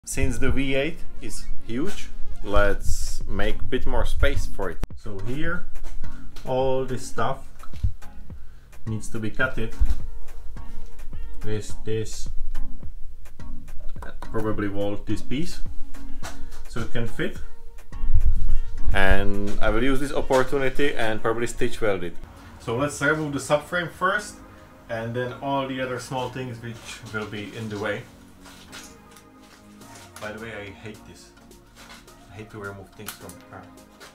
Since the V8 is huge, let's make a bit more space for it. So here, all this stuff needs to be cutted with this, probably weld this piece, so it can fit. And I will use this opportunity and probably stitch weld it. So let's remove the subframe first, and then all the other small things which will be in the way. By the way, I hate this. I hate to remove things from the car.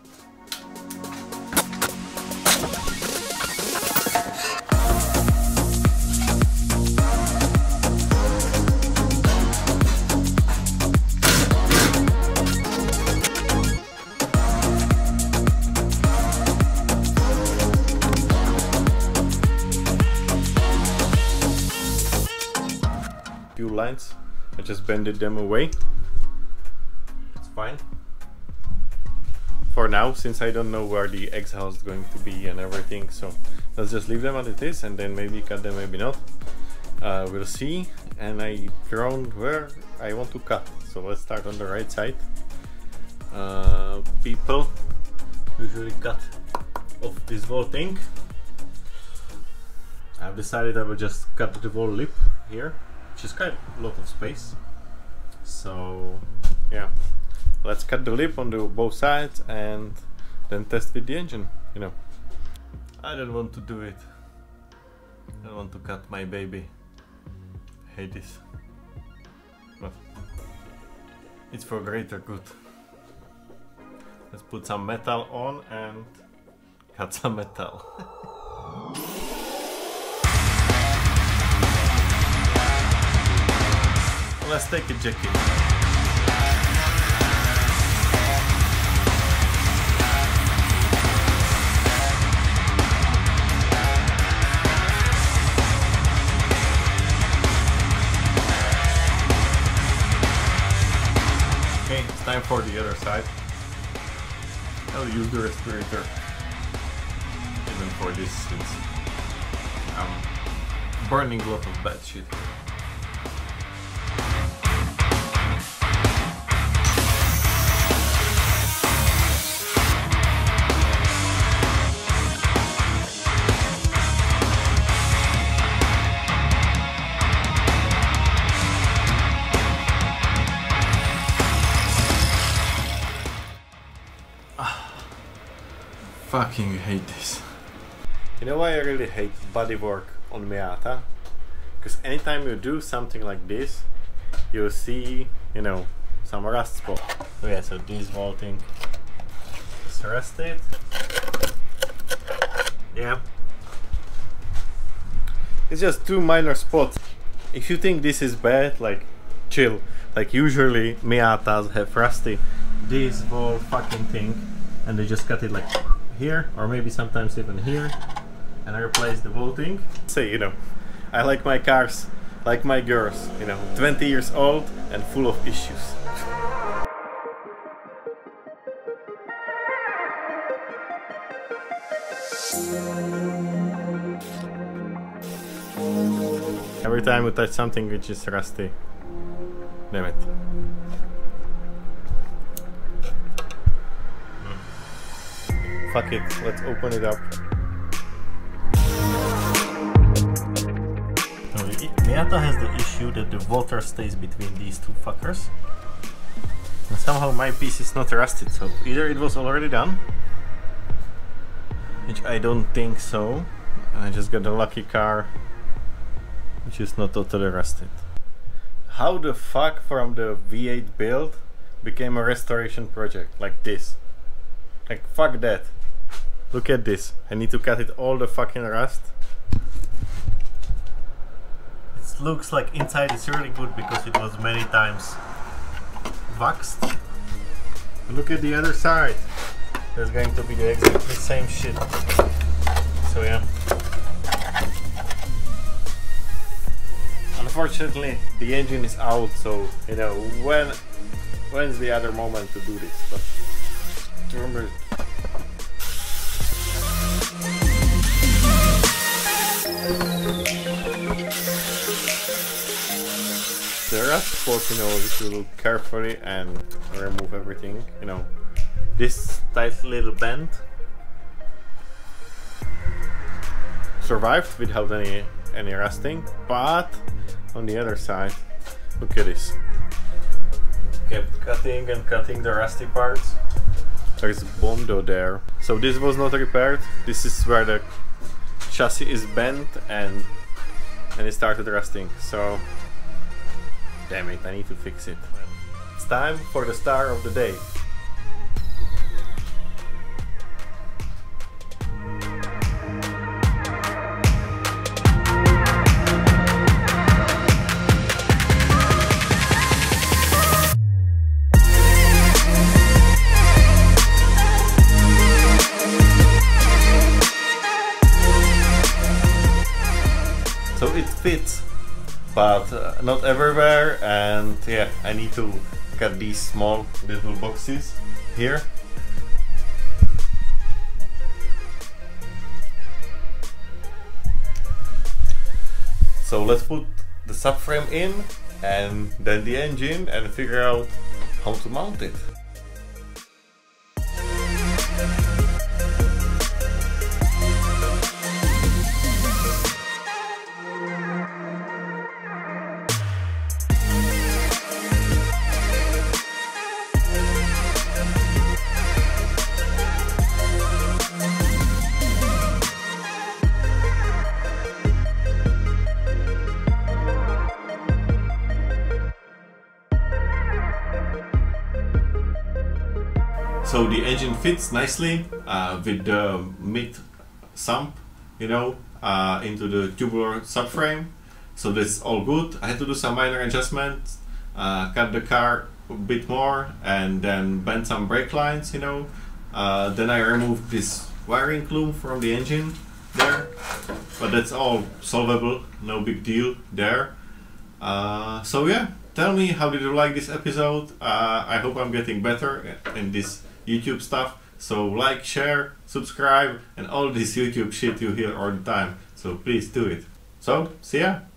Few lines, I just bended them away. Fine for now, since I don't know where the exhaust is going to be and everything, so let's just leave them as it is and then maybe cut them, maybe not. We'll see. And I found where I want to cut, so let's start on the right side. People usually cut off this whole thing. I've decided I will just cut the whole lip here, which is quite a lot of space. So yeah, let's cut the lip on both sides and then test with the engine, you know. I don't want to do it. I don't want to cut my baby. I hate this. But it's for greater good. Let's put some metal on and cut some metal. Let's take a jacket. Okay, it's time for the other side. I'll use the respirator even for this, since I'm burning a lot of bad shit. Fucking hate this. You know why I really hate bodywork on Miata? Because anytime you do something like this, you'll see, you know, some rust spot. So yeah, so this whole thing is rusted. Yeah. It's just two minor spots. If you think this is bad, like, chill. Like, usually Miatas have rusty this whole fucking thing, and they just cut it like here, or maybe sometimes even here, and I replace the whole thing. Say, you know, I like my cars like my girls, you know, 20 years old and full of issues. Every time we touch something which is rusty, damn it. Fuck it, let's open it up. Miata has the issue that the water stays between these two fuckers. And somehow my piece is not rusted, so either it was already done, which I don't think so, and I just got a lucky car which is not totally rusted. How the fuck from the V8 build became a restoration project like this? Like, fuck that. Look at this. I need to cut it all the fucking rust. It looks like inside is really good because it was many times waxed. Look at the other side. There's going to be the exactly same shit. So yeah. Unfortunately, the engine is out, so you know when's the other moment to do this? But remember. The rust spot, you know, if you look carefully and remove everything, you know, this tight little bend survived without any rusting, but on the other side, look at this. Kept cutting and cutting the rusty parts. There's a bondo there. So this was not repaired. This is where the chassis is bent and it started rusting. So damn it, I need to fix it. It's time for the star of the day. So it fits, but not everywhere, and yeah, I need to cut these small little boxes here. So let's put the subframe in and then the engine and figure out how to mount it. So the engine fits nicely with the mid sump, you know, into the tubular subframe. So that's all good. I had to do some minor adjustments, cut the car a bit more, and then bend some brake lines, you know. Then I removed this wiring loom from the engine there, but that's all solvable, no big deal there. So yeah, tell me, how did you like this episode? I hope I'm getting better in this YouTube stuff. So like, share, subscribe, and all this YouTube shit you hear all the time. So please do it. So, see ya!